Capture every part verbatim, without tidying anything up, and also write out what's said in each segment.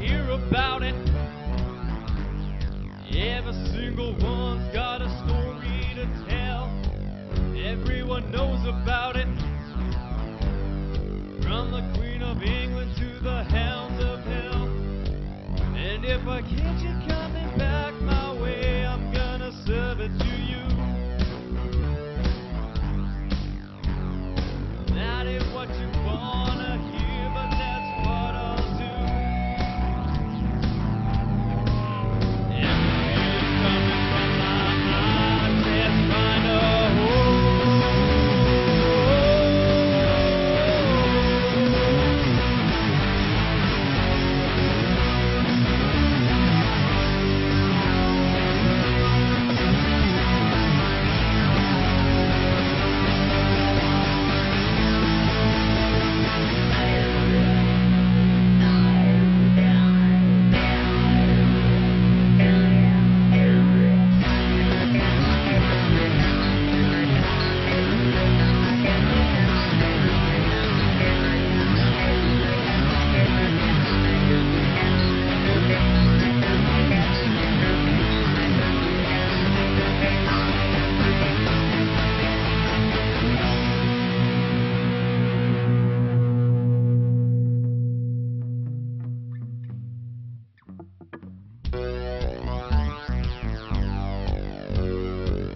hear about it. Every single one's got a story to tell. Everyone knows about it. From the Queen of England to the Hounds of Hell. And if I catch you coming back my way, I'm gonna serve it to you. That ain't what you wanna hear, but that's what I'll do. Every tear coming from my eyes, let's find a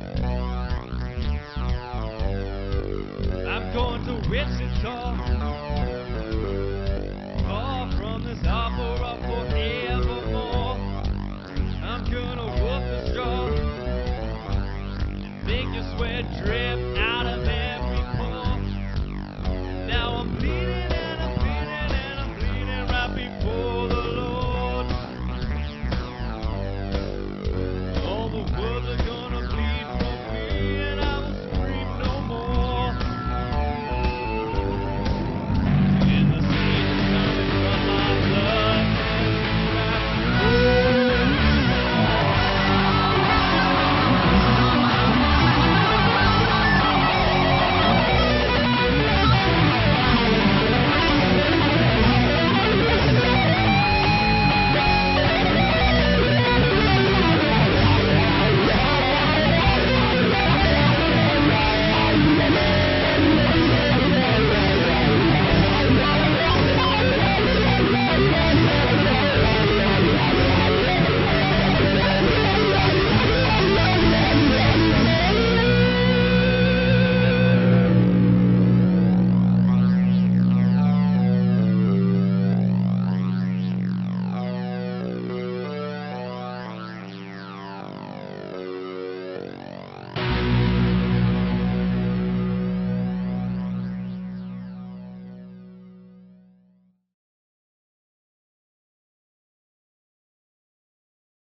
I'm going to Wichita.